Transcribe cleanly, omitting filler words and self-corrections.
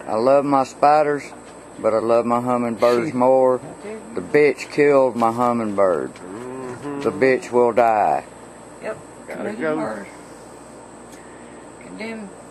I love my spiders, but I love my hummingbirds more. The bitch killed my hummingbird. The bitch will die. Yep. Gotta go. Condemned